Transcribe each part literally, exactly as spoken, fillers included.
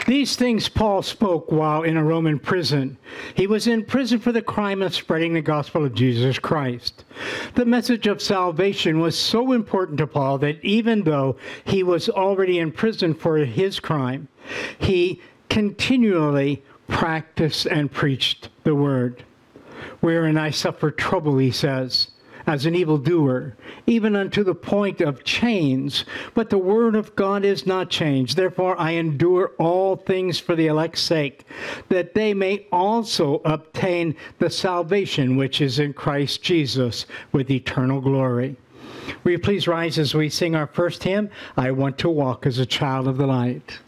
These things Paul spoke while in a Roman prison. He was in prison for the crime of spreading the gospel of Jesus Christ. The message of salvation was so important to Paul that even though he was already in prison for his crime, he continually practiced and preached the word. Wherein I suffer trouble, he says, as an evildoer, even unto the point of chains. But the word of God is not changed. Therefore I endure all things for the elect's sake, that they may also obtain the salvation which is in Christ Jesus with eternal glory. Will you please rise as we sing our first hymn, I Want to Walk as a Child of the Light.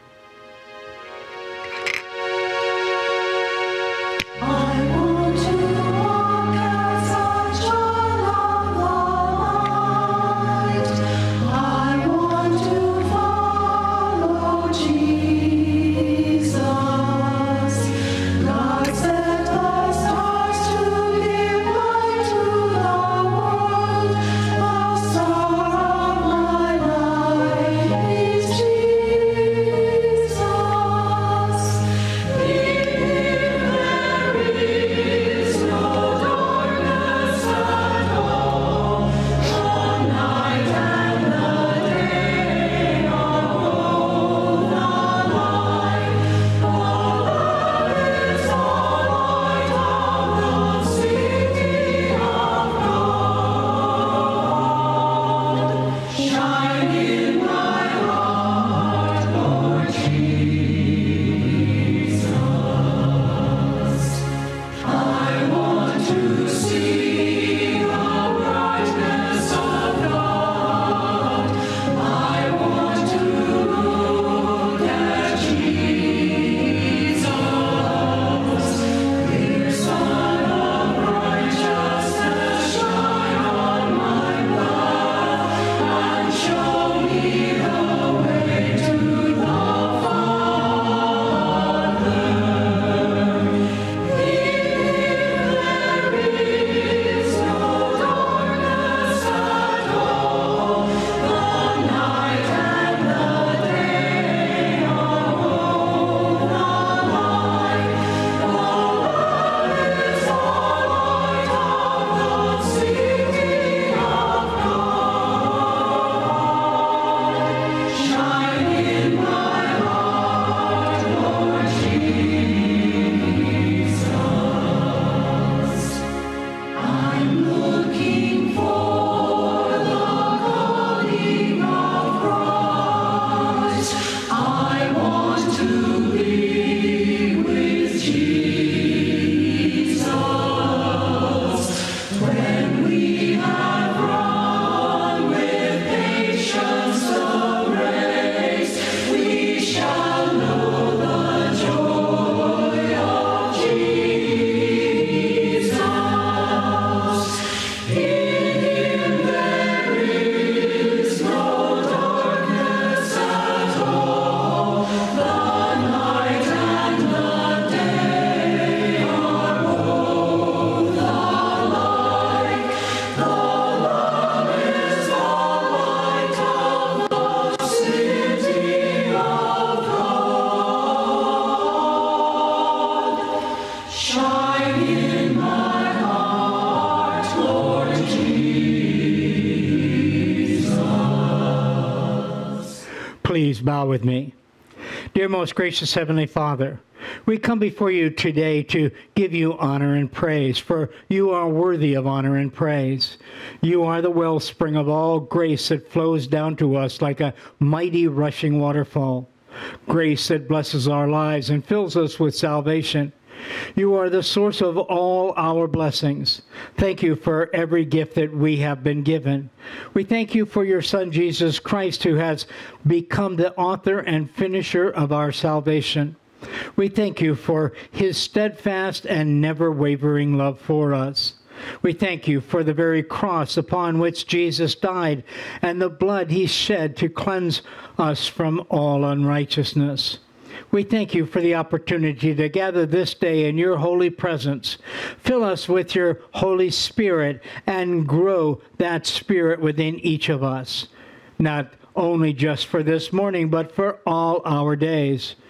Please bow with me. Dear most gracious Heavenly Father, we come before you today to give you honor and praise, for you are worthy of honor and praise. You are the wellspring of all grace that flows down to us like a mighty rushing waterfall. Grace that blesses our lives and fills us with salvation. You are the source of all our blessings. Thank you for every gift that we have been given. We thank you for your Son, Jesus Christ, who has become the author and finisher of our salvation. We thank you for his steadfast and never wavering love for us. We thank you for the very cross upon which Jesus died and the blood he shed to cleanse us from all unrighteousness. We thank you for the opportunity to gather this day in your holy presence. Fill us with your Holy Spirit and grow that Spirit within each of us, not only just for this morning, but for all our days.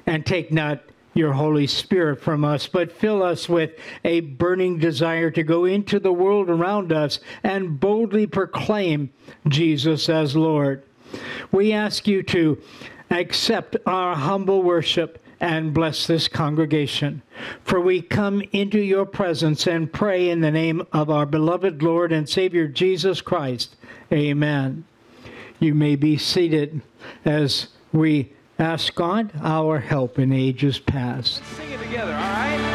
And take not your Holy Spirit from us, but fill us with a burning desire to go into the world around us and boldly proclaim Jesus as Lord. We ask you to accept our humble worship and bless this congregation. For we come into your presence and pray in the name of our beloved Lord and Savior Jesus Christ. Amen. You may be seated as we ask God our help in ages past. Let's sing it together, all right?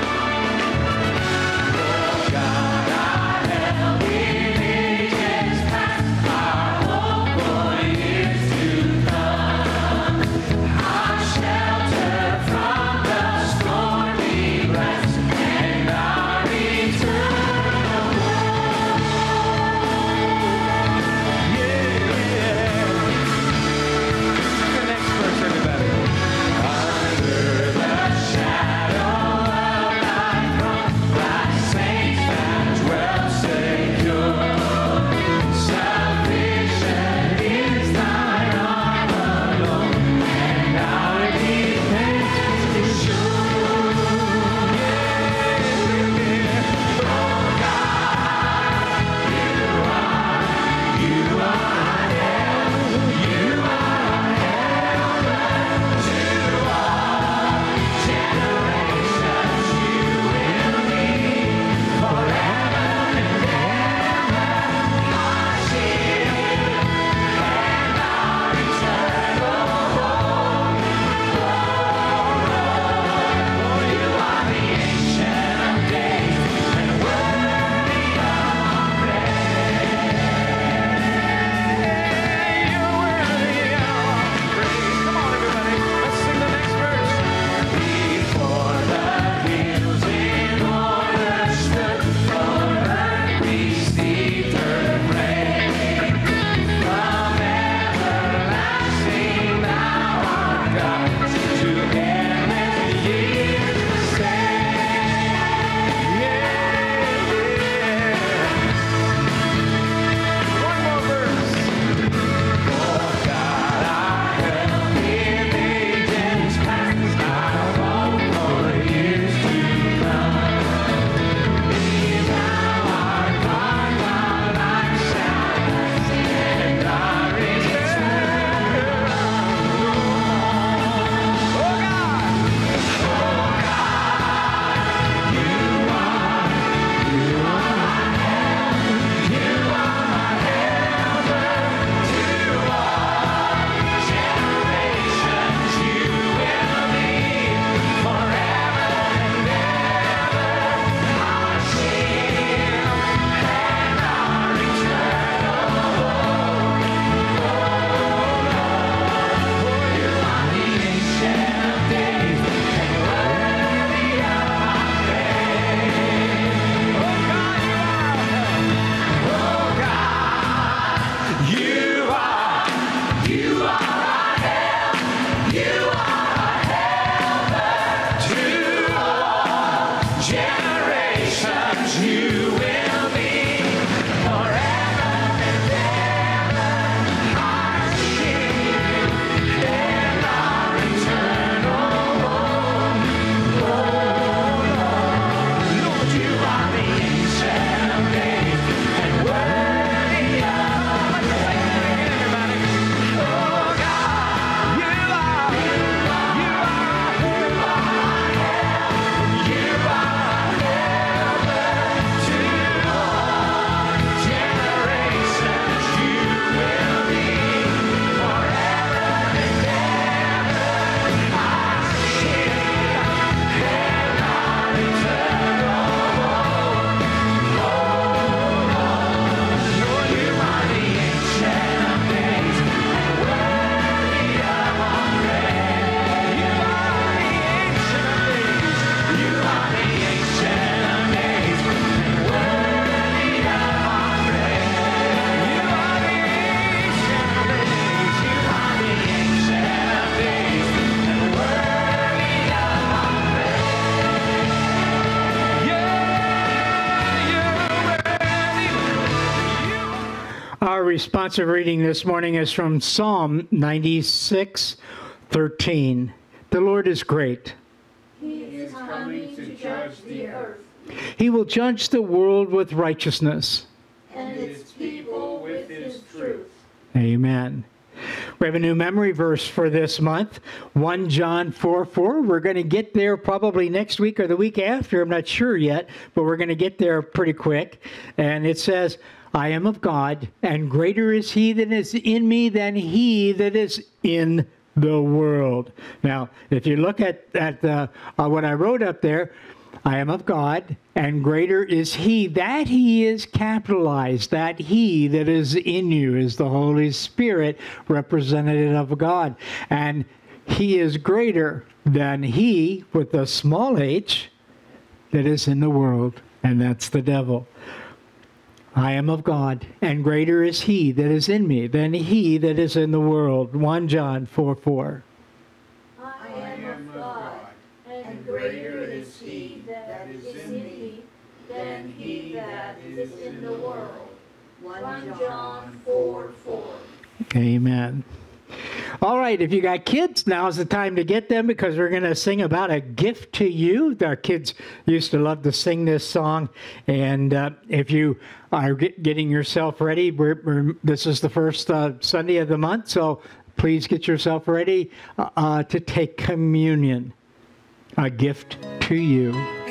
Responsive reading this morning is from Psalm ninety-six, thirteen. The Lord is great. He is coming to judge the earth, He will judge the world with righteousness. and its people with his truth. Amen. We have a new memory verse for this month, First John four four. We're going to get there probably next week or the week after. I'm not sure yet, but we're going to get there pretty quick. And it says, I am of God, and greater is he that is in me than he that is in the world. Now, if you look at, at uh, uh, what I wrote up there, I am of God, and greater is he. That he is capitalized. That he that is in you is the Holy Spirit, representative of God. And he is greater than he, with a small h, that is in the world. And that's the devil. I am of God, and greater is he that is in me than he that is in the world. First John four four. I am of God, and greater is he that is in me than he that is in the world. First John four four. Amen. All right, if you got kids, now's the time to get them, because we're going to sing about a gift to you. Our kids used to love to sing this song. And uh, if you are get, getting yourself ready, we're, we're, this is the first uh, Sunday of the month, so please get yourself ready uh, to take communion. A gift to you.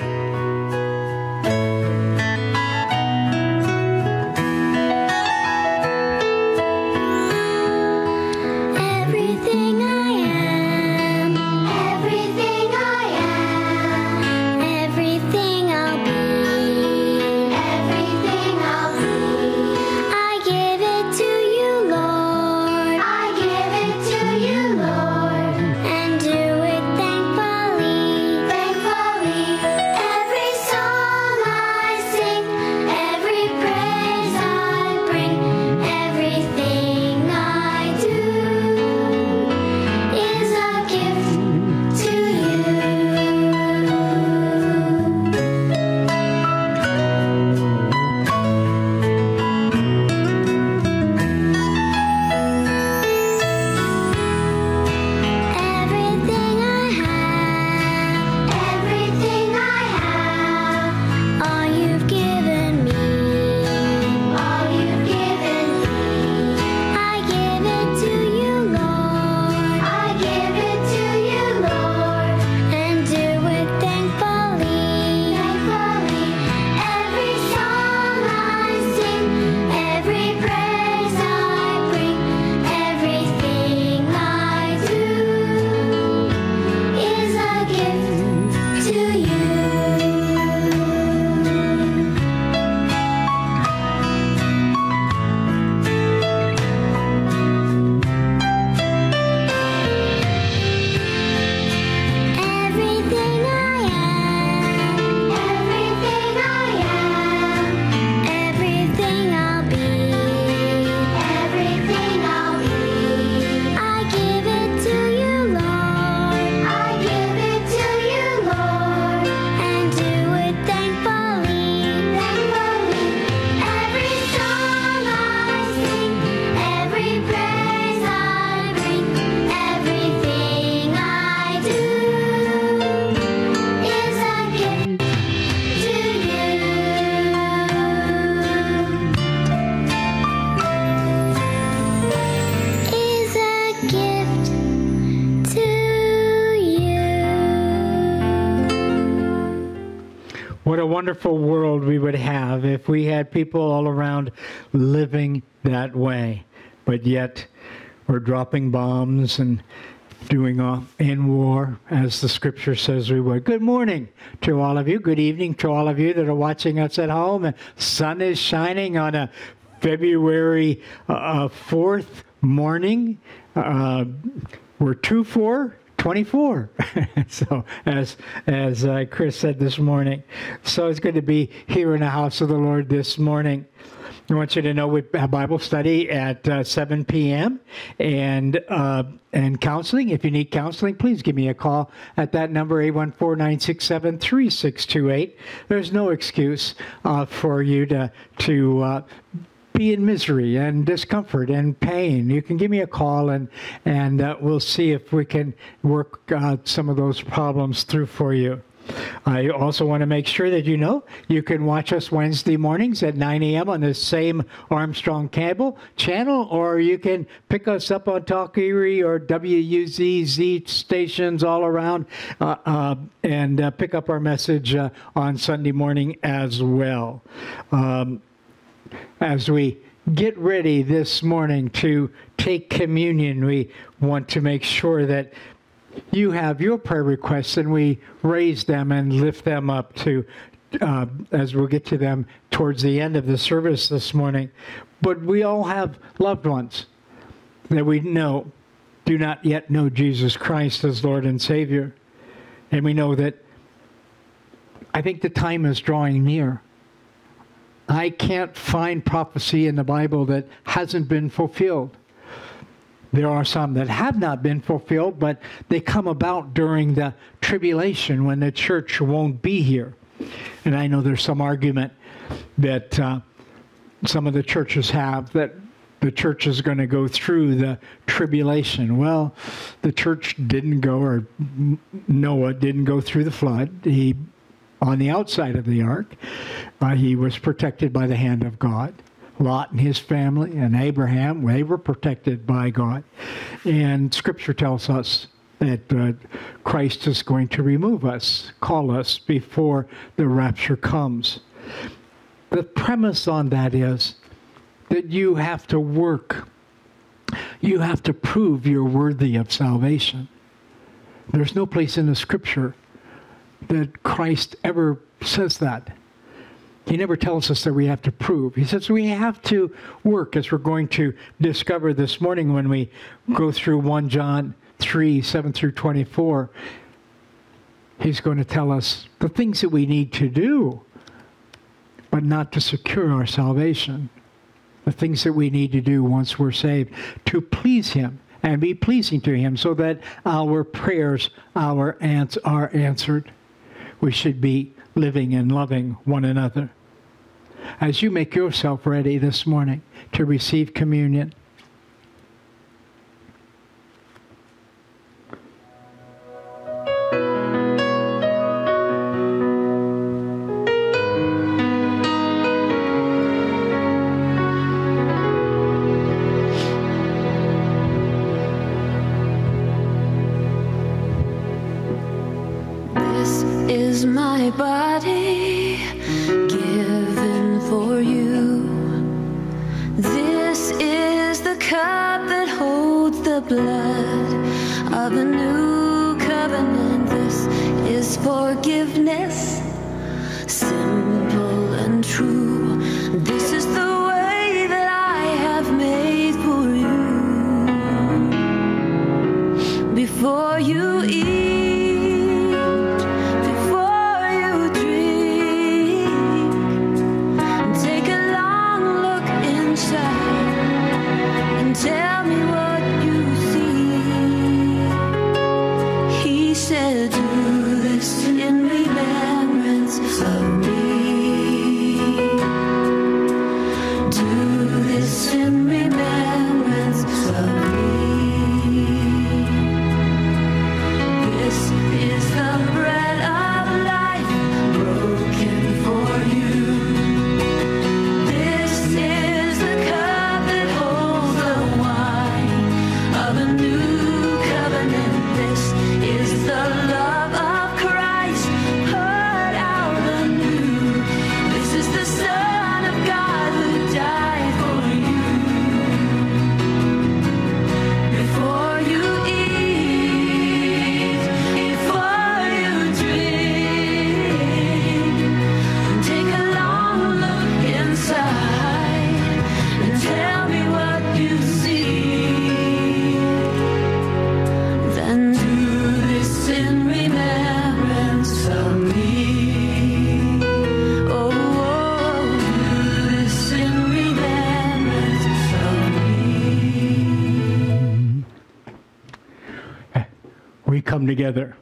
What a wonderful world we would have if we had people all around living that way. But yet, we're dropping bombs and doing off in war, as the scripture says we would. Good morning to all of you. Good evening to all of you that are watching us at home. The sun is shining on a February uh, fourth morning. Uh, we're two four. twenty-four. So as as uh, Chris said this morning. So it's good to be here in the house of the Lord this morning. I want you to know we have Bible study at uh, seven p m and uh, and counseling. If you need counseling, please give me a call at that number, eight one four, nine six seven, three six two eight. There's no excuse uh, for you to to uh, be in misery and discomfort and pain, you can give me a call, and and uh, we'll see if we can work uh, some of those problems through for you. I also want to make sure that you know you can watch us Wednesday mornings at nine a m on the same Armstrong Cable channel, or you can pick us up on Talk Erie or W U Z Z stations all around uh, uh, and uh, pick up our message uh, on Sunday morning as well. Um, as we get ready this morning to take communion, we want to make sure that you have your prayer requests, and we raise them and lift them up to, uh, as we'll get to them towards the end of the service this morning. But we all have loved ones that we know do not yet know Jesus Christ as Lord and Savior. And we know that I think the time is drawing near. I can't find prophecy in the Bible that hasn't been fulfilled. There are some that have not been fulfilled, but they come about during the tribulation when the church won't be here. And I know there's some argument that uh, some of the churches have that the church is going to go through the tribulation. Well, the church didn't go, or Noah didn't go through the flood. He, on the outside of the ark, uh, he was protected by the hand of God. Lot and his family and Abraham, they were protected by God. And Scripture tells us that uh, Christ is going to remove us, call us before the rapture comes. The premise on that is that you have to work. You have to prove you're worthy of salvation. There's no place in the Scripture that Christ ever says that. He never tells us that we have to prove. He says we have to work, as we're going to discover this morning when we go through First John three, seven through twenty-four. He's going to tell us the things that we need to do, but not to secure our salvation. The things that we need to do once we're saved to please Him and be pleasing to Him, so that our prayers our ans- are answered. We should be living and loving one another. As you make yourself ready this morning to receive communion, This is my body given for you. This is the cup that holds the blood of a new covenant. This is forgiveness, simple and true. This is the way that I have made for you. Before you eat, tell me what you see. He said, do this in remembrance of me. Do this in remembrance of me. This is the bread of life broken for you. This is the cup that holds the wine of a new covenant. This is the love of Christ poured out anew. This is the Son of God who died for you. Before you eat, before you drink, take a long look inside and tell me what you see. Then do this in remembrance of me. Oh, oh, do this in remembrance of me. we come together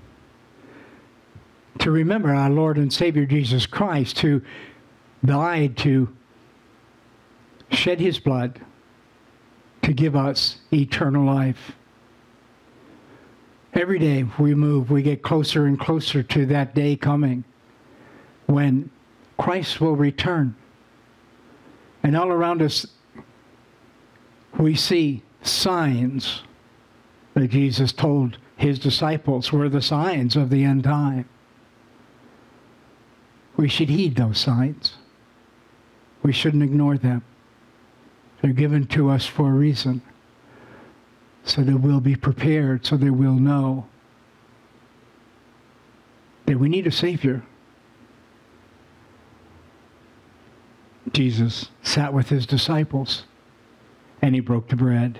to remember our Lord and Savior Jesus Christ, who died to shed his blood to give us eternal life. Every day we move, we get closer and closer to that day coming when Christ will return. And all around us, we see signs that Jesus told his disciples were the signs of the end time. We should heed those signs. We shouldn't ignore them. They're given to us for a reason, so that we'll be prepared, so that we'll know that we need a Savior. Jesus sat with his disciples, and he broke the bread.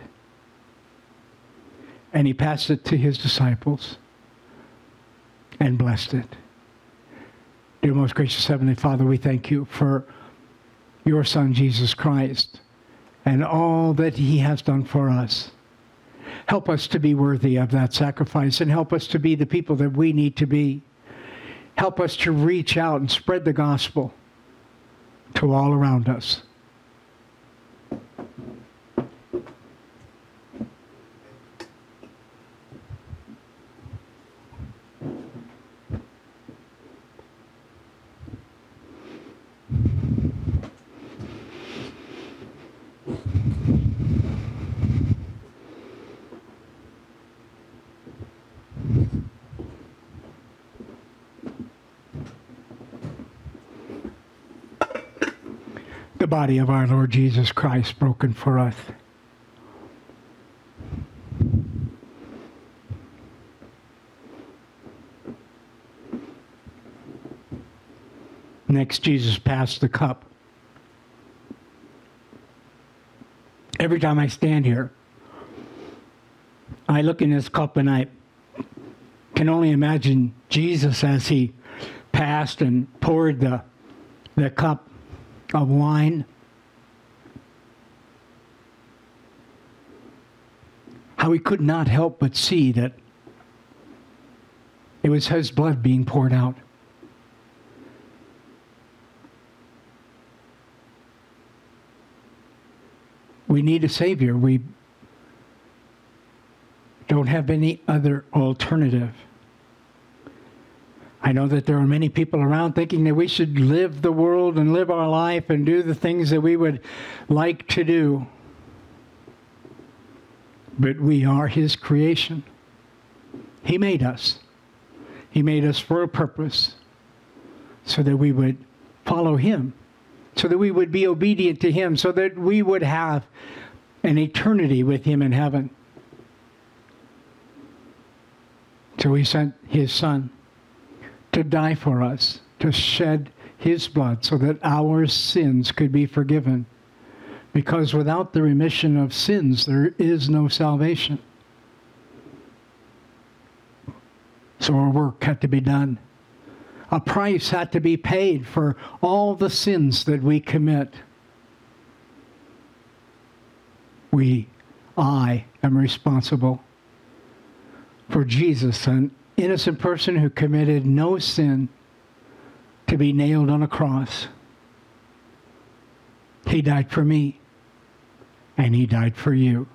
And he passed it to his disciples and blessed it. Dear most gracious Heavenly Father, we thank you for your Son, Jesus Christ, and all that he has done for us. Help us to be worthy of that sacrifice, and help us to be the people that we need to be. Help us to reach out and spread the gospel to all around us. The body of our Lord Jesus Christ broken for us. Next, Jesus passed the cup. Every time I stand here, I look in this cup and I can only imagine Jesus as he passed and poured the, the cup of wine. How he could not help but see that it was his blood being poured out. We need a Savior. We don't have any other alternative. I know that there are many people around thinking that we should live the world and live our life and do the things that we would like to do. But we are his creation. He made us. He made us for a purpose, so that we would follow him, so that we would be obedient to him, so that we would have an eternity with him in heaven. So he sent his Son to die for us, to shed his blood so that our sins could be forgiven. Because without the remission of sins, there is no salvation. So our work had to be done. A price had to be paid for all the sins that we commit. We, I, am responsible for Jesus, an innocent person who committed no sin, to be nailed on a cross. He died for me, and he died for you.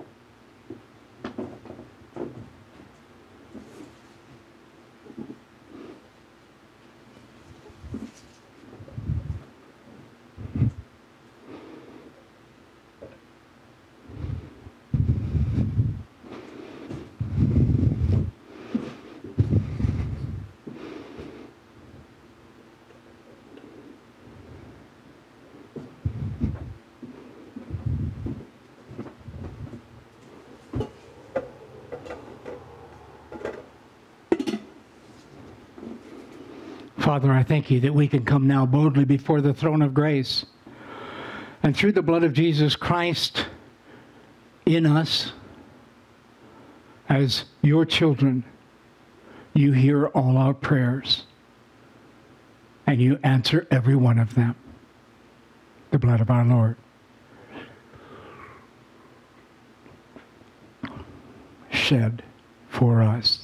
Father, I thank you that we can come now boldly before the throne of grace. And through the blood of Jesus Christ in us, as your children, you hear all our prayers. And you answer every one of them. The blood of our Lord. Shed for us.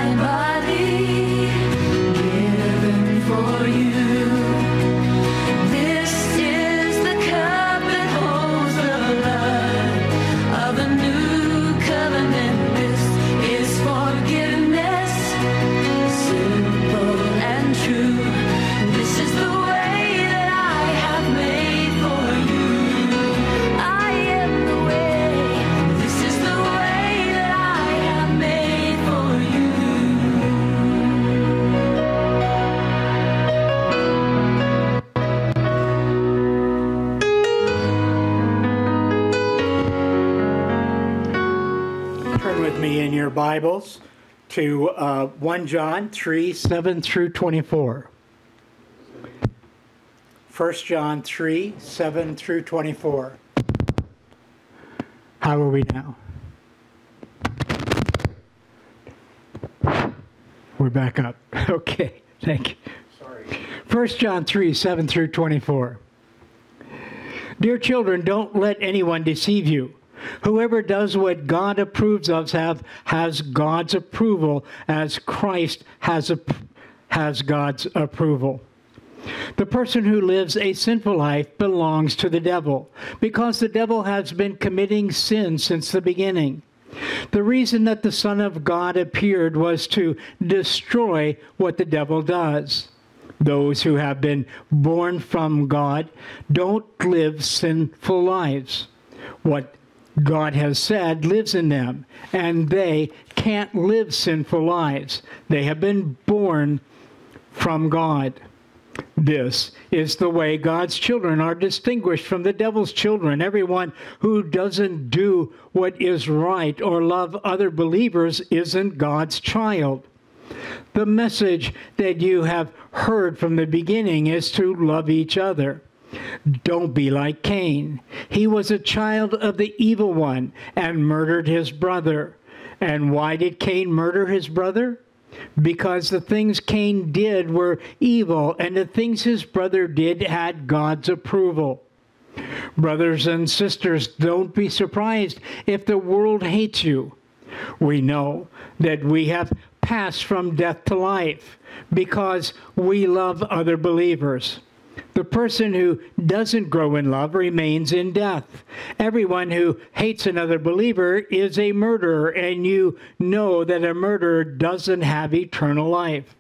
Bibles to uh, First John three, seven through twenty-four. First John three, seven through twenty-four. How are we now? We're back up. Okay, thank you. Sorry. First John three, seven through twenty-four. Dear children, don't let anyone deceive you. Whoever does what God approves of have, has God's approval, as Christ has, a, has God's approval. The person who lives a sinful life belongs to the devil, because the devil has been committing sin since the beginning. The reason that the Son of God appeared was to destroy what the devil does. Those who have been born from God don't live sinful lives. What God has said lives in them, and they can't live sinful lives. They have been born from God. This is the way God's children are distinguished from the devil's children. Everyone who doesn't do what is right or love other believers isn't God's child. The message that you have heard from the beginning is to love each other. Don't be like Cain. He was a child of the evil one and murdered his brother. And why did Cain murder his brother? Because the things Cain did were evil, and the things his brother did had God's approval. Brothers and sisters, don't be surprised if the world hates you. We know that we have passed from death to life because we love other believers. The person who doesn't grow in love remains in death. Everyone who hates another believer is a murderer, and you know that a murderer doesn't have eternal life.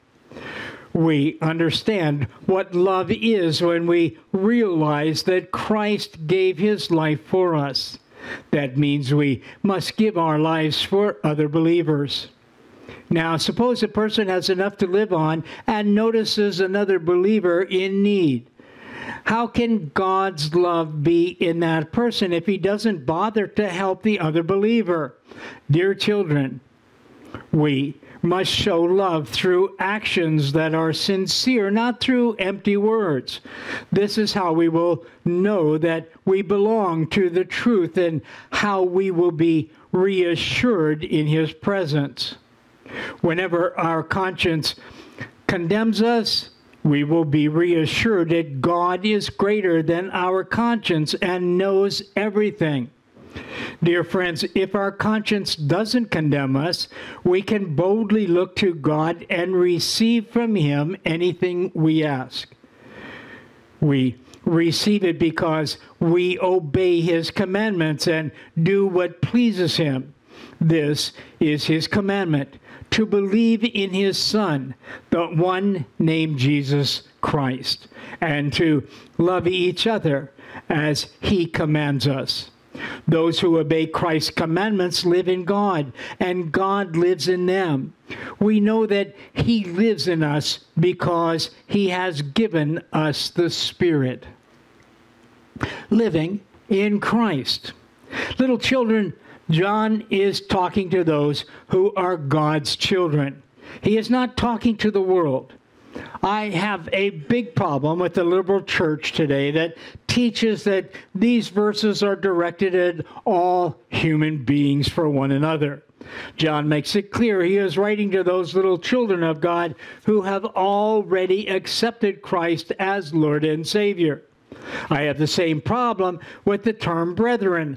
We understand what love is when we realize that Christ gave his life for us. That means we must give our lives for other believers. Now, suppose a person has enough to live on and notices another believer in need. How can God's love be in that person if he doesn't bother to help the other believer? Dear children, we must show love through actions that are sincere, not through empty words. This is how we will know that we belong to the truth and how we will be reassured in his presence. Whenever our conscience condemns us, we will be reassured that God is greater than our conscience and knows everything. Dear friends, if our conscience doesn't condemn us, we can boldly look to God and receive from him anything we ask. We receive it because we obey his commandments and do what pleases him. This is his commandment, to believe in his Son, the one named Jesus Christ, and to love each other as he commands us. Those who obey Christ's commandments live in God, and God lives in them. We know that he lives in us because he has given us the Spirit. Living in Christ. Little children, John is talking to those who are God's children. He is not talking to the world. I have a big problem with the liberal church today that teaches that these verses are directed at all human beings for one another. John makes it clear he is writing to those little children of God who have already accepted Christ as Lord and Savior. I have the same problem with the term brethren,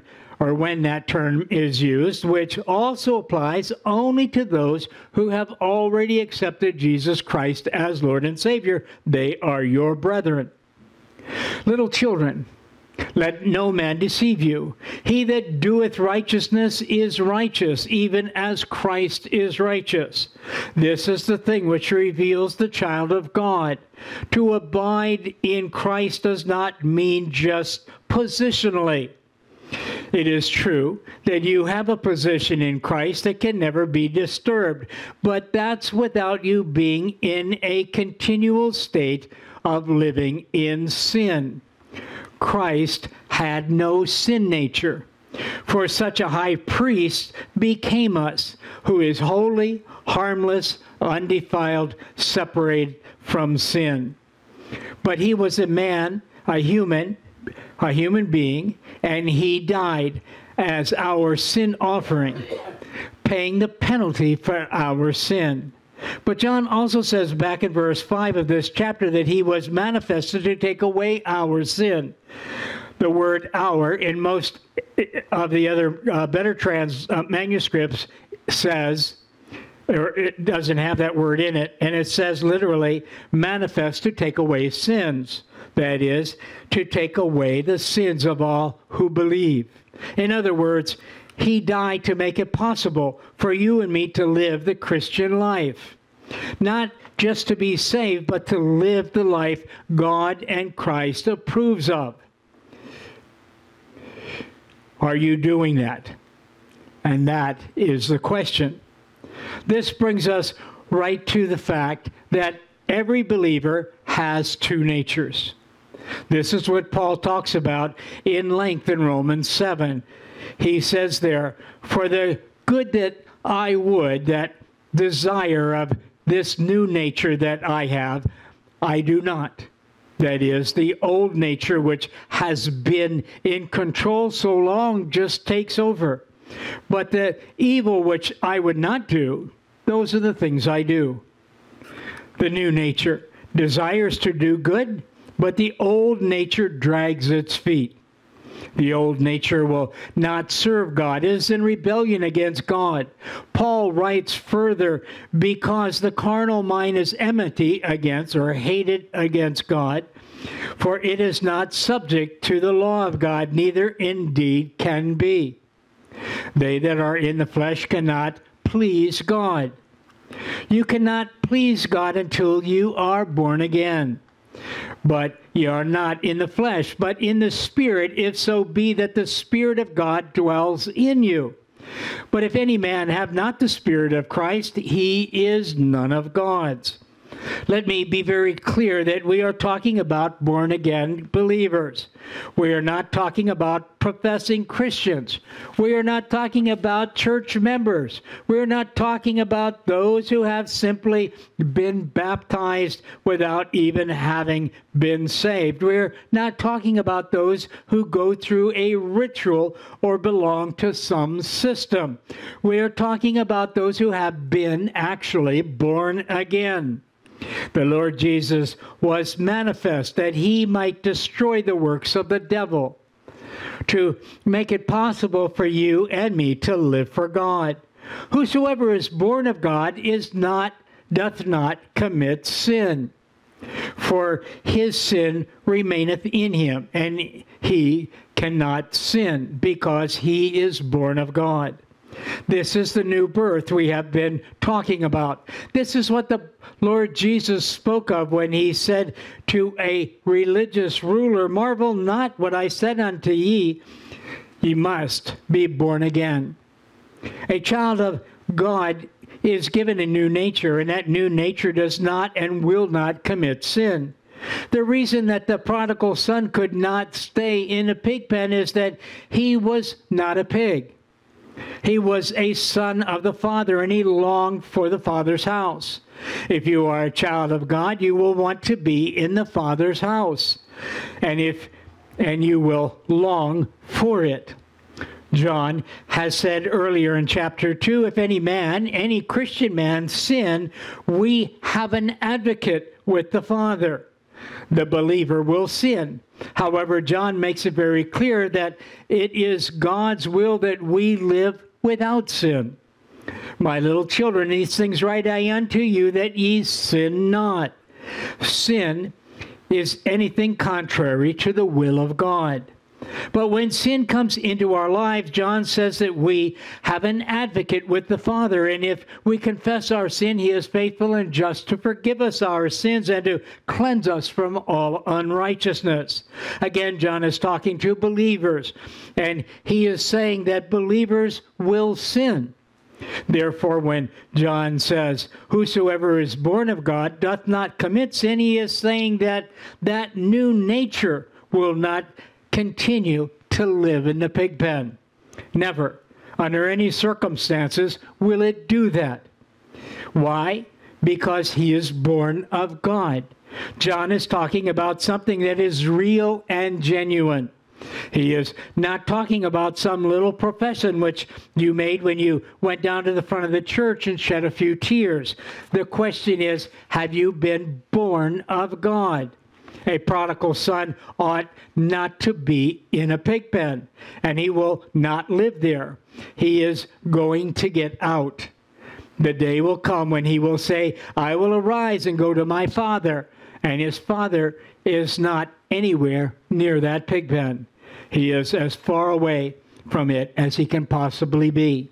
or when that term is used, which also applies only to those who have already accepted Jesus Christ as Lord and Savior. They are your brethren. Little children, let no man deceive you. He that doeth righteousness is righteous, even as Christ is righteous. This is the thing which reveals the child of God. To abide in Christ does not mean just positionally. It is true that you have a position in Christ that can never be disturbed, but that's without you being in a continual state of living in sin. Christ had no sin nature. For such a high priest became us, who is holy, harmless, undefiled, separated from sin. But he was a man, a human, a human being, and he died as our sin offering, paying the penalty for our sin. But John also says back in verse five of this chapter that he was manifested to take away our sin. The word "our" in most of the other uh, better trans uh, manuscripts says, or it doesn't have that word in it, and it says literally, manifest to take away sins. That is, to take away the sins of all who believe. In other words, he died to make it possible for you and me to live the Christian life. Not just to be saved, but to live the life God and Christ approves of. Are you doing that? And that is the question. This brings us right to the fact that every believer has two natures. This is what Paul talks about in length in Romans seven. He says there, for the good that I would, that desire of this new nature that I have, I do not. That is, the old nature which has been in control so long just takes over. But the evil which I would not do, those are the things I do. The new nature desires to do good, but the old nature drags its feet. The old nature will not serve God, it is in rebellion against God. Paul writes further, because the carnal mind is enmity against or hated against God, for it is not subject to the law of God, neither indeed can be. They that are in the flesh cannot please God. You cannot please God until you are born again. But ye are not in the flesh, but in the Spirit, if so be that the Spirit of God dwells in you. But if any man have not the Spirit of Christ, he is none of God's. Let me be very clear that we are talking about born-again believers. We are not talking about professing Christians. We are not talking about church members. We are not talking about those who have simply been baptized without even having been saved. We are not talking about those who go through a ritual or belong to some system. We are talking about those who have been actually born again. The Lord Jesus was manifest that he might destroy the works of the devil, to make it possible for you and me to live for God. Whosoever is born of God is not, doth not commit sin, for his sin remaineth in him, and he cannot sin, because he is born of God. This is the new birth we have been talking about. This is what the Lord Jesus spoke of when he said to a religious ruler, marvel not what I said unto ye, ye must be born again. A child of God is given a new nature, and that new nature does not and will not commit sin. The reason that the prodigal son could not stay in a pig pen is that he was not a pig. He was a son of the Father, and he longed for the Father's house. If you are a child of God, you will want to be in the Father's house, and if and you will long for it. John has said earlier in chapter two, if any man, any Christian man, sin, we have an advocate with the Father. the believer will sin. However, John makes it very clear that it is God's will that we live without sin. My little children, these things write I unto you, that ye sin not. Sin is anything contrary to the will of God. But when sin comes into our lives, John says that we have an advocate with the Father, and if we confess our sin, he is faithful and just to forgive us our sins and to cleanse us from all unrighteousness. Again, John is talking to believers, and he is saying that believers will sin. Therefore, when John says, whosoever is born of God doth not commit sin, he is saying that that new nature will not continue to live in the pig pen. Never, under any circumstances, will it do that. Why? Because he is born of God. John is talking about something that is real and genuine. He is not talking about some little profession which you made when you went down to the front of the church and shed a few tears. The question is, have you been born of God? A prodigal son ought not to be in a pig pen, and he will not live there. He is going to get out. The day will come when he will say, I will arise and go to my father. And his father is not anywhere near that pig pen. He is as far away from it as he can possibly be.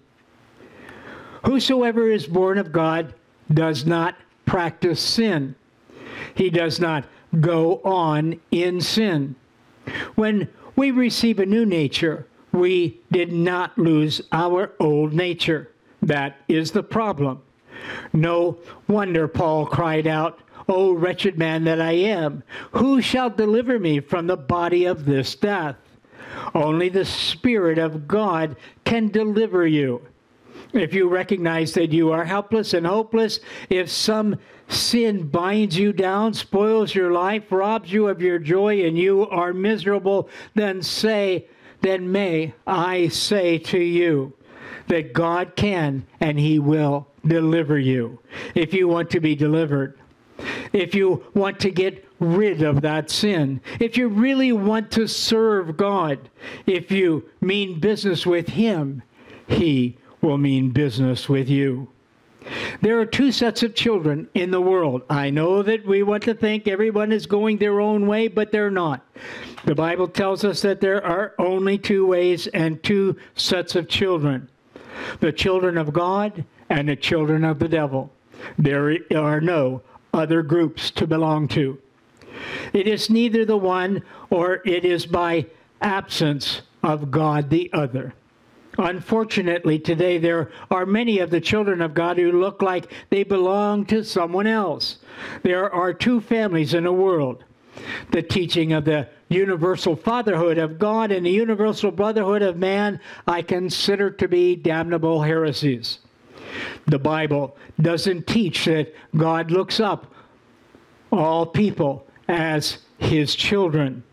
Whosoever is born of God does not practice sin. He does not go on in sin. When we receive a new nature, we did not lose our old nature. That is the problem. No wonder Paul cried out, O wretched man that I am, who shall deliver me from the body of this death? Only the Spirit of God can deliver you. If you recognize that you are helpless and hopeless, if some sin binds you down, spoils your life, robs you of your joy, and you are miserable, then say, then may I say to you that God can and he will deliver you. If you want to be delivered, if you want to get rid of that sin, if you really want to serve God, if you mean business with him, he will mean business with you. There are two sets of children in the world. I know that we want to think everyone is going their own way, but they're not. The Bible tells us that there are only two ways and two sets of children. The children of God and the children of the devil. There are no other groups to belong to. It is neither the one or it is by absence of God the other. Unfortunately, today there are many of the children of God who look like they belong to someone else. There are two families in the world. The teaching of the universal fatherhood of God and the universal brotherhood of man I consider to be damnable heresies. The Bible doesn't teach that God looks up all people as his children.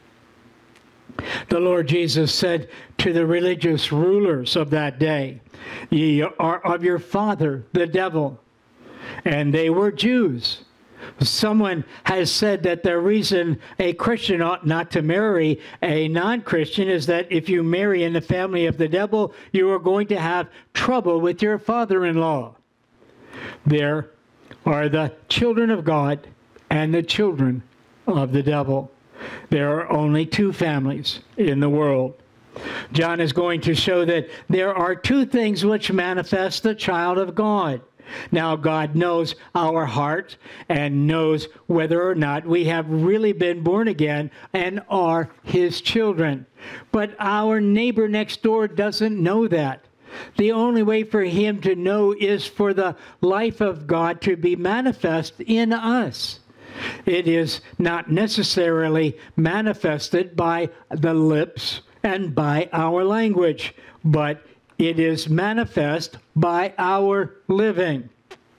The Lord Jesus said to the religious rulers of that day, ye are of your father, the devil. And they were Jews. Someone has said that the reason a Christian ought not to marry a non-Christian is that if you marry in the family of the devil, you are going to have trouble with your father-in-law. There are the children of God and the children of the devil. There are only two families in the world. John is going to show that there are two things which manifest the child of God. Now, God knows our heart and knows whether or not we have really been born again and are his children. But our neighbor next door doesn't know that. The only way for him to know is for the life of God to be manifest in us. It is not necessarily manifested by the lips and by our language, but it is manifest by our living.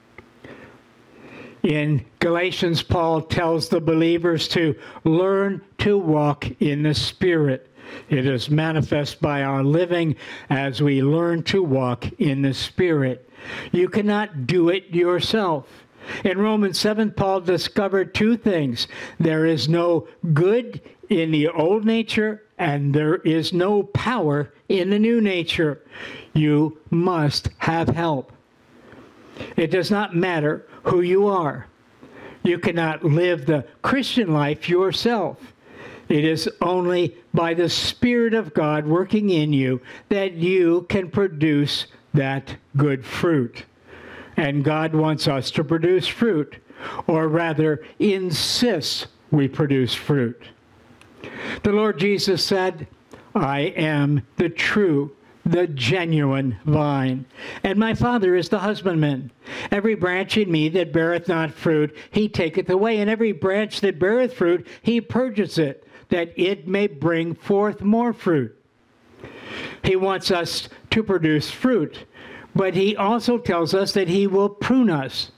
In Galatians, Paul tells the believers to learn to walk in the Spirit. It is manifest by our living as we learn to walk in the Spirit. You cannot do it yourself. In Romans seven, Paul discovered two things. There is no good in the old nature, and there is no power in the new nature. You must have help. It does not matter who you are. You cannot live the Christian life yourself. It is only by the Spirit of God working in you that you can produce that good fruit. And God wants us to produce fruit, or rather insists we produce fruit. The Lord Jesus said, I am the true, the genuine vine, and my Father is the husbandman. Every branch in me that beareth not fruit, he taketh away, and every branch that beareth fruit, he purges it, that it may bring forth more fruit. He wants us to produce fruit, but he also tells us that he will prune us.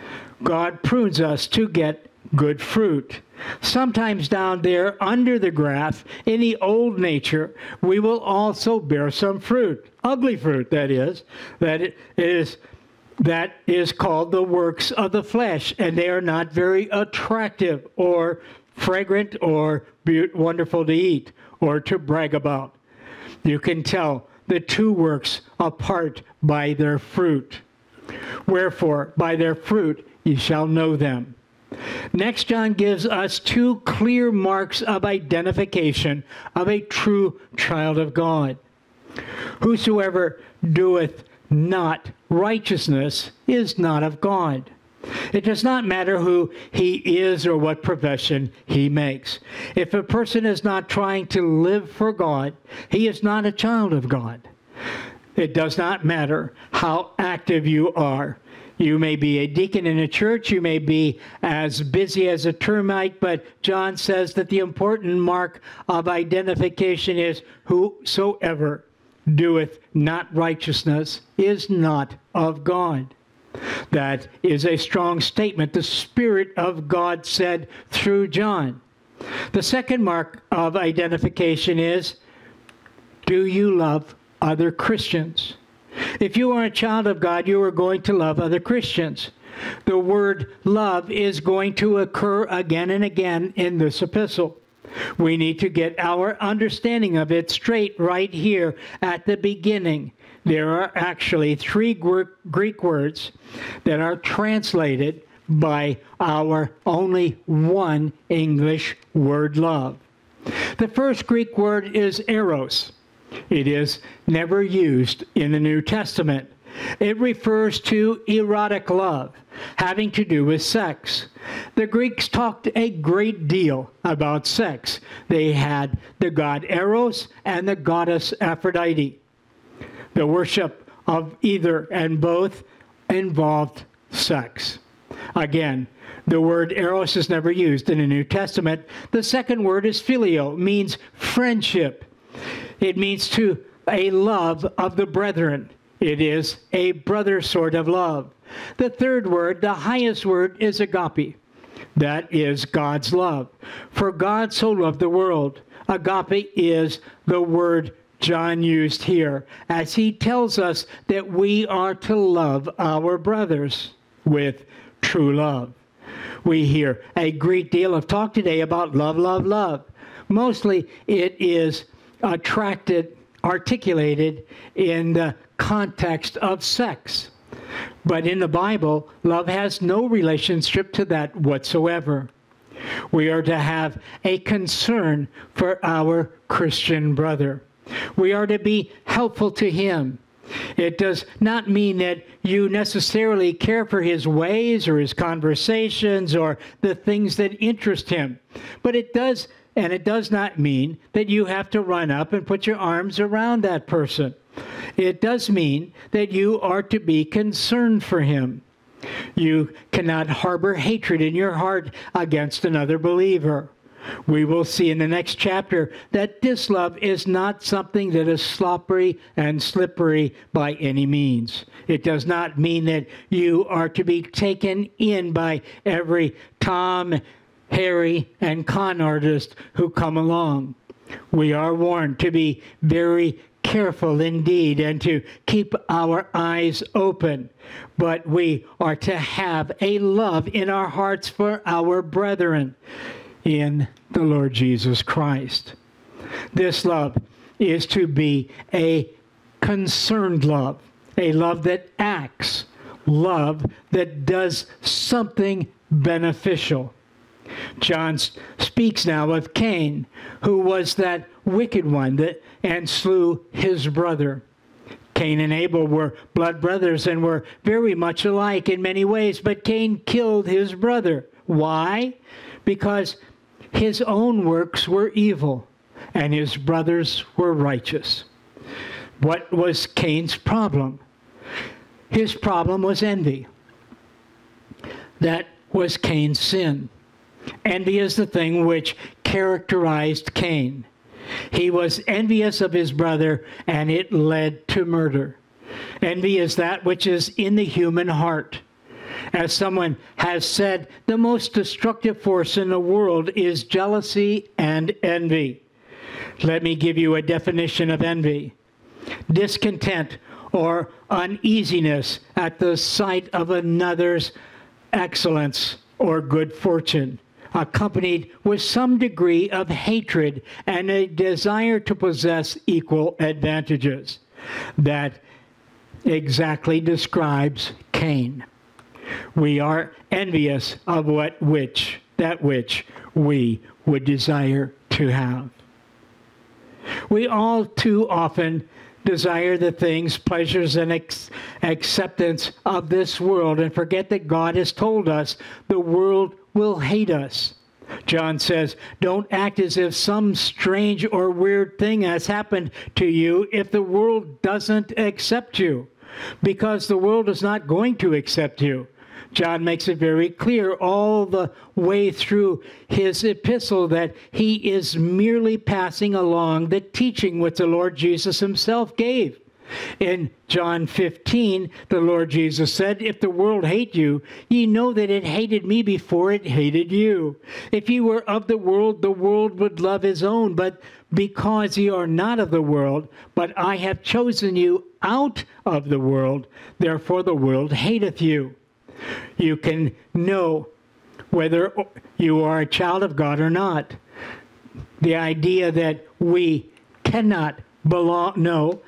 God prunes us to get good fruit. Sometimes down there under the grass, in the old nature, we will also bear some fruit. Ugly fruit, that is. That is, that is called the works of the flesh, and they are not very attractive or fragrant or be- wonderful to eat or to brag about. You can tell the two works apart by their fruit. Wherefore, by their fruit ye shall know them. Next, John gives us two clear marks of identification of a true child of God. Whosoever doeth not righteousness is not of God. It does not matter who he is or what profession he makes. If a person is not trying to live for God, he is not a child of God. It does not matter how active you are. You may be a deacon in a church, you may be as busy as a termite, but John says that the important mark of identification is whosoever doeth not righteousness is not of God. That is a strong statement the Spirit of God said through John. The second mark of identification is, do you love other Christians? If you are a child of God, you are going to love other Christians. The word love is going to occur again and again in this epistle. We need to get our understanding of it straight right here at the beginning. There are actually three Greek words that are translated by our only one English word love. The first Greek word is eros. It is never used in the New Testament. It refers to erotic love, having to do with sex. The Greeks talked a great deal about sex. They had the god Eros and the goddess Aphrodite. The worship of either and both involved sex. Again, the word eros is never used in the New Testament. The second word is phileo, means friendship. It means to a love of the brethren. It is a brother sort of love. The third word, the highest word, is agape. That is God's love. For God so loved the world. Agape is the word John used here, as he tells us that we are to love our brothers with true love. We hear a great deal of talk today about love, love, love. Mostly it is attracted, articulated in the context of sex. But in the Bible, love has no relationship to that whatsoever. We are to have a concern for our Christian brother. We are to be helpful to him. It does not mean that you necessarily care for his ways or his conversations or the things that interest him. But it does And it does not mean that you have to run up and put your arms around that person. It does mean that you are to be concerned for him. You cannot harbor hatred in your heart against another believer. We will see in the next chapter that this love is not something that is sloppy and slippery by any means. It does not mean that you are to be taken in by every Tom, Harry, and con artist who come along. We are warned to be very careful indeed and to keep our eyes open. But we are to have a love in our hearts for our brethren in the Lord Jesus Christ. This love is to be a concerned love, a love that acts, love that does something beneficial. John speaks now of Cain, who was that wicked one that and slew his brother. Cain and Abel were blood brothers and were very much alike in many ways, but Cain killed his brother. Why? Because his own works were evil and his brothers were righteous. What was Cain's problem? His problem was envy. That was Cain's sin. Envy is the thing which characterized Cain. He was envious of his brother, and it led to murder. Envy is that which is in the human heart. As someone has said, the most destructive force in the world is jealousy and envy. Let me give you a definition of envy. Discontent or uneasiness at the sight of another's excellence or good fortune, accompanied with some degree of hatred and a desire to possess equal advantages. That exactly describes Cain. We are envious of what which that which we would desire to have. We all too often desire the things, pleasures, and ex acceptance of this world and forget that God has told us the world will hate us. John says, don't act as if some strange or weird thing has happened to you if the world doesn't accept you, because the world is not going to accept you. John makes it very clear all the way through his epistle that he is merely passing along the teaching which the Lord Jesus himself gave. In John fifteen, the Lord Jesus said, if the world hate you, ye know that it hated me before it hated you. If ye were of the world, the world would love his own. But because ye are not of the world, but I have chosen you out of the world, therefore the world hateth you. You can know whether you are a child of God or not. The idea that we cannot belong, no,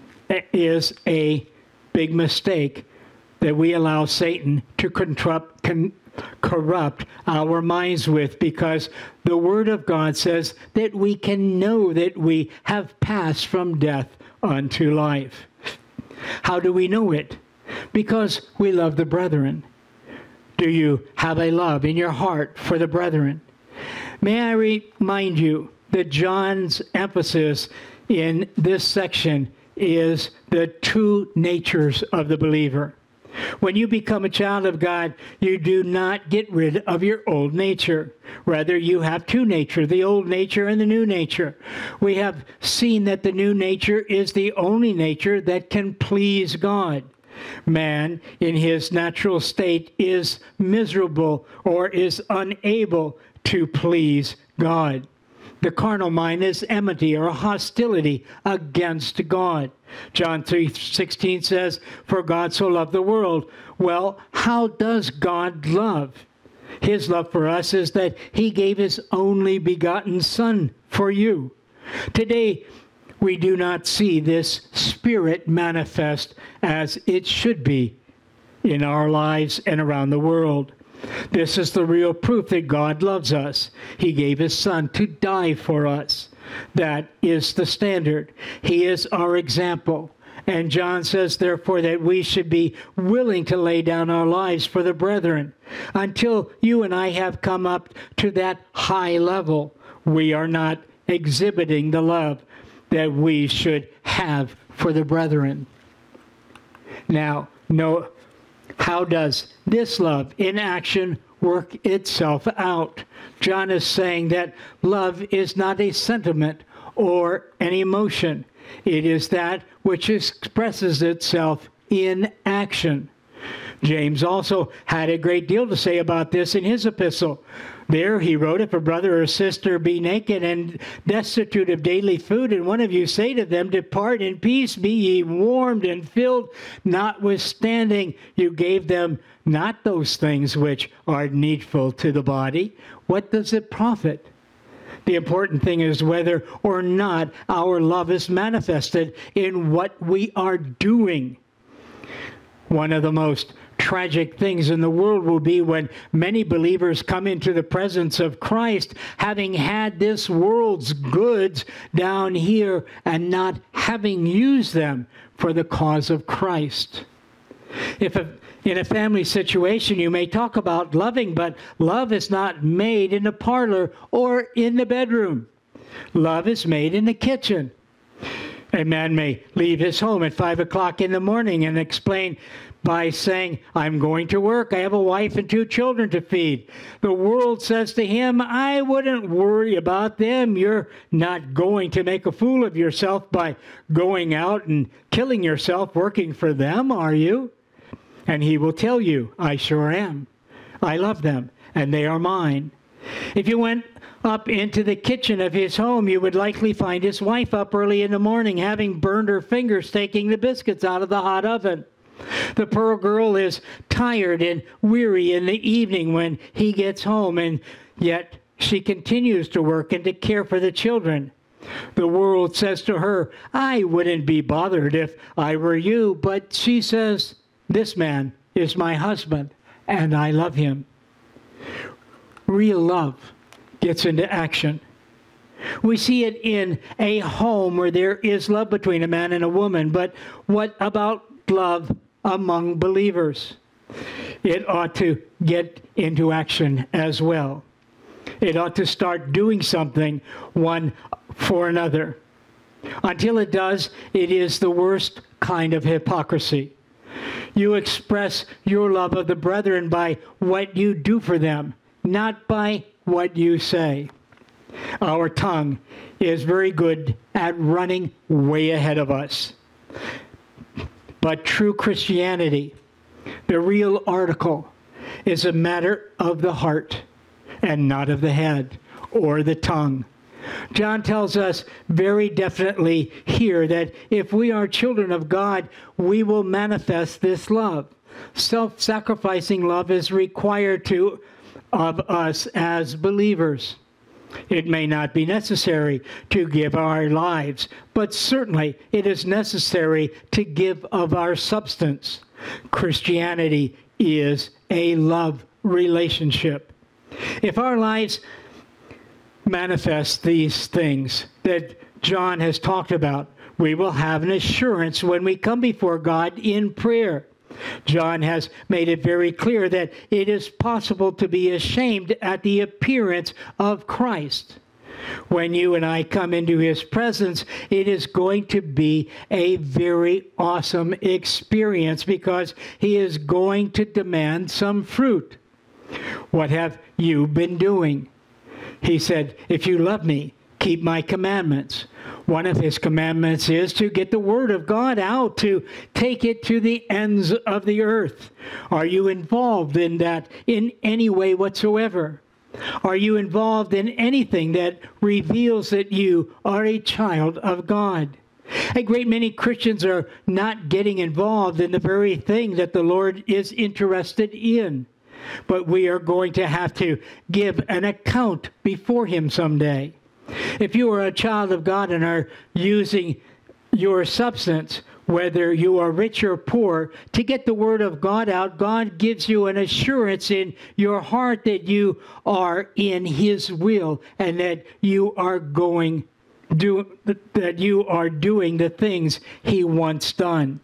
is a big mistake that we allow Satan to corrupt, con, corrupt our minds with, because the Word of God says that we can know that we have passed from death unto life. How do we know it? Because we love the brethren. Do you have a love in your heart for the brethren? May I remind you that John's emphasis in this section is the two natures of the believer. When you become a child of God, you do not get rid of your old nature. Rather, you have two natures, the old nature and the new nature. We have seen that the new nature is the only nature that can please God. Man, in his natural state, is miserable or is unable to please God. The carnal mind is enmity or hostility against God. John three sixteen says, for God so loved the world. Well, how does God love? His love for us is that he gave his only begotten Son for you. Today, we do not see this spirit manifest as it should be in our lives and around the world. This is the real proof that God loves us. He gave his Son to die for us. That is the standard. He is our example. And John says, therefore, that we should be willing to lay down our lives for the brethren. Until you and I have come up to that high level, we are not exhibiting the love that we should have for the brethren. Now, no, how does this love in action work itself out? John is saying that love is not a sentiment or an emotion. It is that which expresses itself in action. James also had a great deal to say about this in his epistle. There he wrote, if a brother or sister be naked and destitute of daily food, and one of you say to them, depart in peace, be ye warmed and filled, notwithstanding you gave them not those things which are needful to the body, what does it profit? The important thing is whether or not our love is manifested in what we are doing. One of the most tragic things in the world will be when many believers come into the presence of Christ, having had this world's goods down here and not having used them for the cause of Christ. If a, in a family situation, you may talk about loving, but love is not made in the parlor or in the bedroom. Love is made in the kitchen. A man may leave his home at five o'clock in the morning and explain by saying, I'm going to work. I have a wife and two children to feed. The world says to him, I wouldn't worry about them. You're not going to make a fool of yourself by going out and killing yourself working for them, are you? And he will tell you, I sure am. I love them, and they are mine. If you went up into the kitchen of his home, you would likely find his wife up early in the morning, having burned her fingers taking the biscuits out of the hot oven. The poor girl is tired and weary in the evening when he gets home, and yet she continues to work and to care for the children. The world says to her, I wouldn't be bothered if I were you, but she says, this man is my husband, and I love him. Real love gets into action. We see it in a home where there is love between a man and a woman, but what about love among believers? It ought to get into action as well. It ought to start doing something one for another. Until it does, it is the worst kind of hypocrisy. You express your love of the brethren by what you do for them, not by what you say. Our tongue is very good at running way ahead of us. But true Christianity, the real article, is a matter of the heart and not of the head or the tongue. John tells us very definitely here that if we are children of God, we will manifest this love. Self-sacrificing love is required to, of us as believers. It may not be necessary to give our lives, but certainly it is necessary to give of our substance. Christianity is a love relationship. If our lives manifest these things that John has talked about, we will have an assurance when we come before God in prayer. John has made it very clear that it is possible to be ashamed at the appearance of Christ. When you and I come into his presence, it is going to be a very awesome experience because he is going to demand some fruit. What have you been doing? He said, if you love me, keep my commandments. One of his commandments is to get the word of God out, to take it to the ends of the earth. Are you involved in that in any way whatsoever? Are you involved in anything that reveals that you are a child of God? A great many Christians are not getting involved in the very thing that the Lord is interested in. But we are going to have to give an account before him someday. If you are a child of God and are using your substance, whether you are rich or poor, to get the word of God out, God gives you an assurance in your heart that you are in his will and that you are going do that you are doing the things he wants done.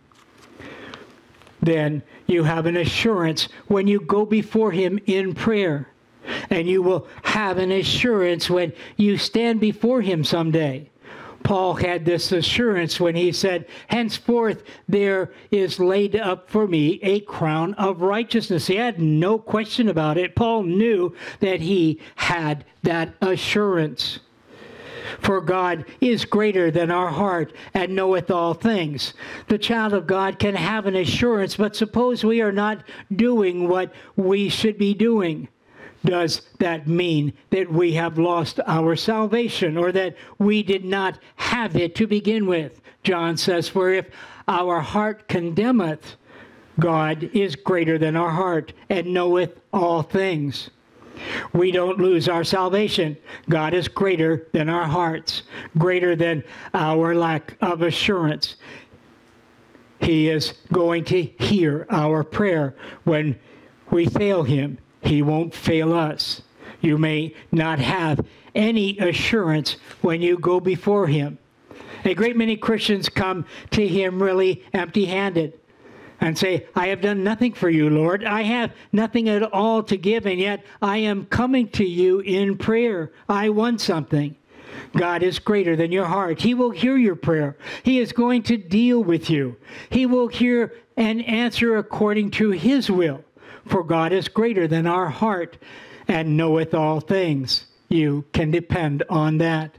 Then you have an assurance when you go before him in prayer. And you will have an assurance when you stand before him someday. Paul had this assurance when he said, henceforth there is laid up for me a crown of righteousness. He had no question about it. Paul knew that he had that assurance. For God is greater than our heart and knoweth all things. The child of God can have an assurance, but suppose we are not doing what we should be doing. Does that mean that we have lost our salvation, or that we did not have it to begin with? John says, for if our heart condemneth, God is greater than our heart and knoweth all things. We don't lose our salvation. God is greater than our hearts, greater than our lack of assurance. He is going to hear our prayer. When we fail him, he won't fail us. You may not have any assurance when you go before him. A great many Christians come to him really empty-handed and say, I have done nothing for you, Lord. I have nothing at all to give, and yet I am coming to you in prayer. I want something. God is greater than your heart. He will hear your prayer. He is going to deal with you. He will hear and answer according to his will. For God is greater than our heart and knoweth all things. You can depend on that.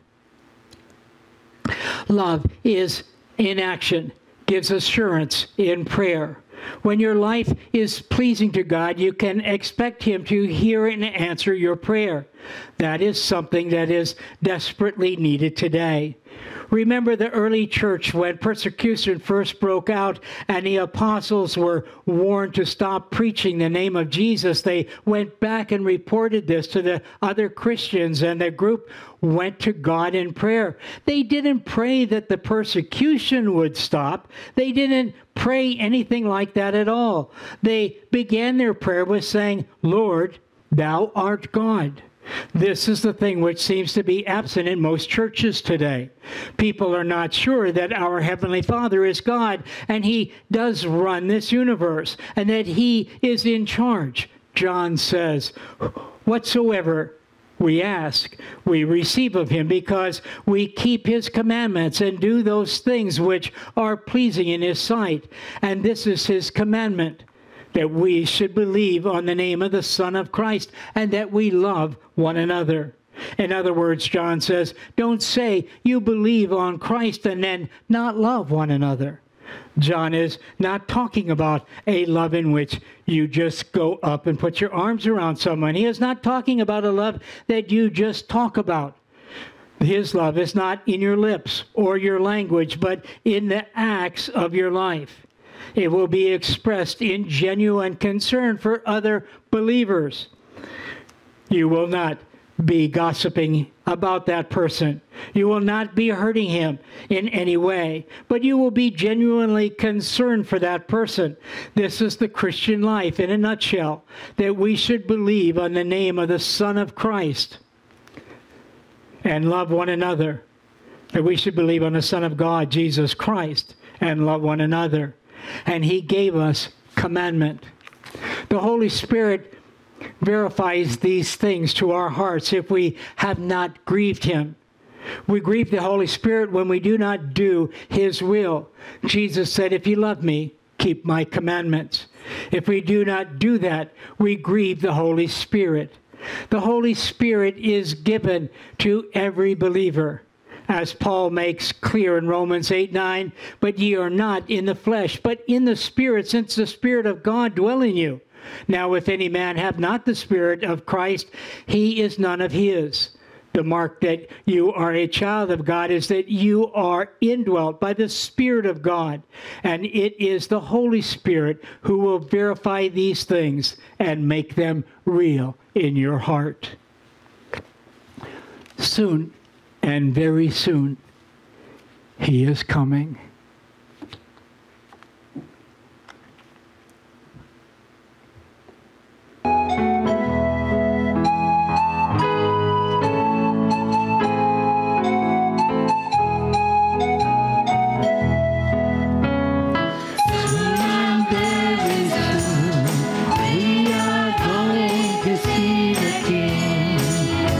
Love is in action, gives assurance in prayer. When your life is pleasing to God, you can expect him to hear and answer your prayer. That is something that is desperately needed today. Remember the early church when persecution first broke out and the apostles were warned to stop preaching the name of Jesus. They went back and reported this to the other Christians, and the group went to God in prayer. They didn't pray that the persecution would stop. They didn't pray anything like that at all. They began their prayer with saying, Lord, thou art God. This is the thing which seems to be absent in most churches today. People are not sure that our Heavenly Father is God, and he does run this universe, and that he is in charge. John says, whatsoever we ask, we receive of him, because we keep his commandments and do those things which are pleasing in his sight. And this is his commandment, that we should believe on the name of the Son of Christ, and that we love one another. In other words, John says, don't say you believe on Christ and then not love one another. John is not talking about a love in which you just go up and put your arms around someone. He is not talking about a love that you just talk about. His love is not in your lips or your language, but in the acts of your life. It will be expressed in genuine concern for other believers. You will not be gossiping about that person. You will not be hurting him in any way, but you will be genuinely concerned for that person. This is the Christian life in a nutshell, that we should believe on the name of the Son of Christ and love one another, that we should believe on the Son of God, Jesus Christ, and love one another. And he gave us commandment. The Holy Spirit verifies these things to our hearts if we have not grieved him. We grieve the Holy Spirit when we do not do his will. Jesus said, if you love me, keep my commandments. If we do not do that, we grieve the Holy Spirit. The Holy Spirit is given to every believer, as Paul makes clear in Romans eight nine, but ye are not in the flesh, but in the Spirit, since the Spirit of God dwell in you. Now if any man have not the Spirit of Christ, he is none of his. The mark that you are a child of God is that you are indwelt by the Spirit of God. And it is the Holy Spirit who will verify these things and make them real in your heart. Soon, and very soon, he is coming.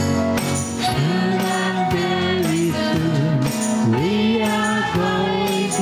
We are going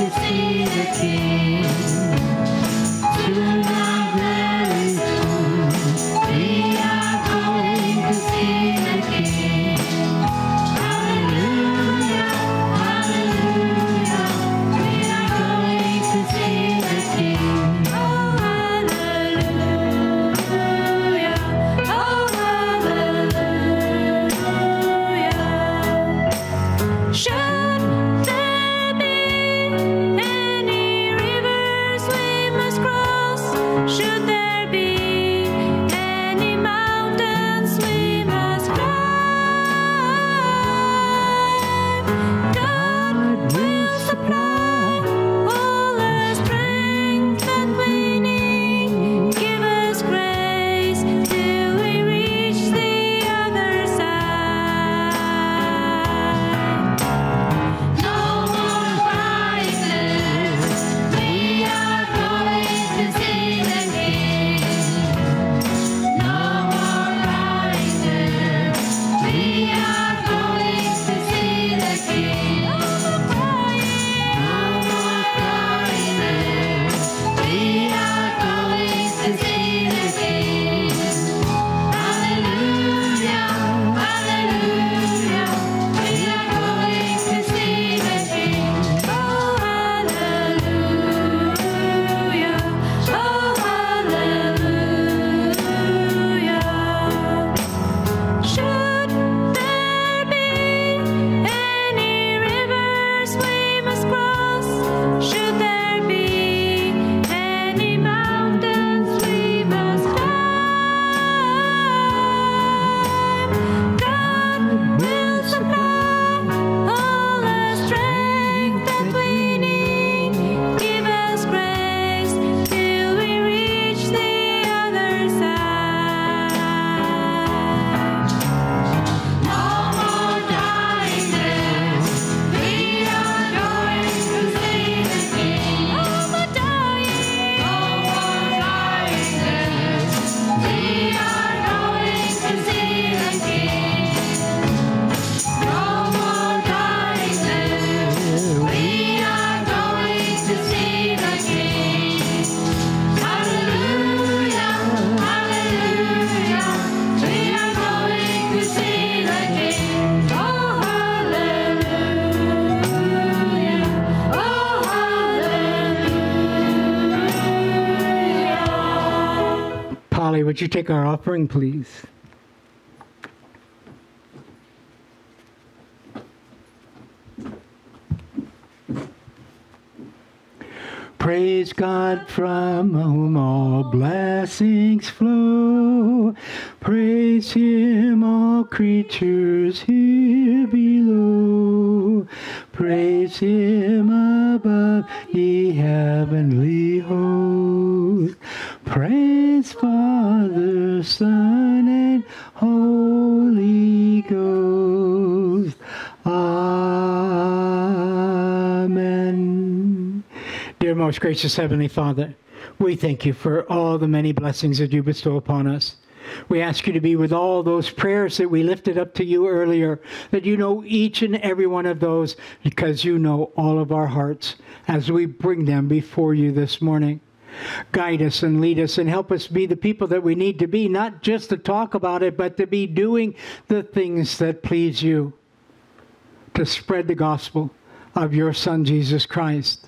would you take our offering, please? Praise God from whom all blessings flow. Praise Him, all creatures here below. Praise Him above, ye heavenly hosts. Praise Father, Son, and Holy Ghost. Amen. Dear most gracious Heavenly Father, we thank you for all the many blessings that you bestow upon us. We ask you to be with all those prayers that we lifted up to you earlier, that you know each and every one of those, because you know all of our hearts as we bring them before you this morning. Guide us and lead us and help us be the people that we need to be, not just to talk about it, but to be doing the things that please you, to spread the gospel of your Son, Jesus Christ,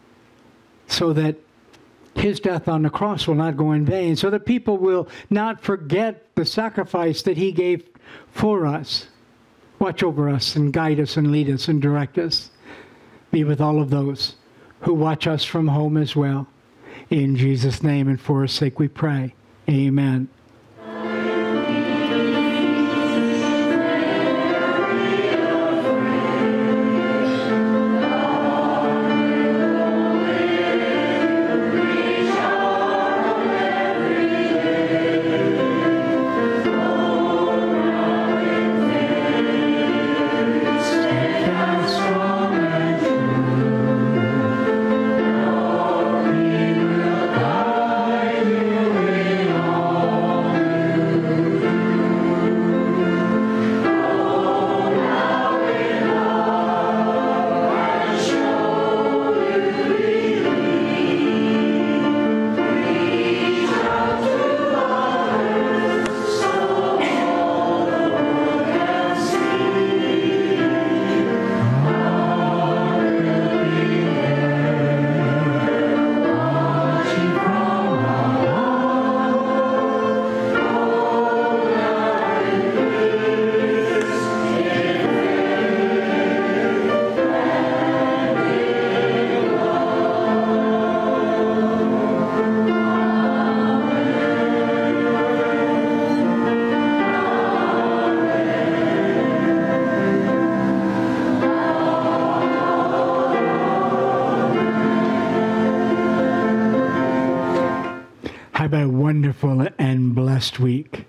so that his death on the cross will not go in vain, so that people will not forget the sacrifice that he gave for us. Watch over us and guide us and lead us and direct us. Be with all of those who watch us from home as well. In Jesus' name and for his sake we pray. Amen. Have a wonderful and blessed week.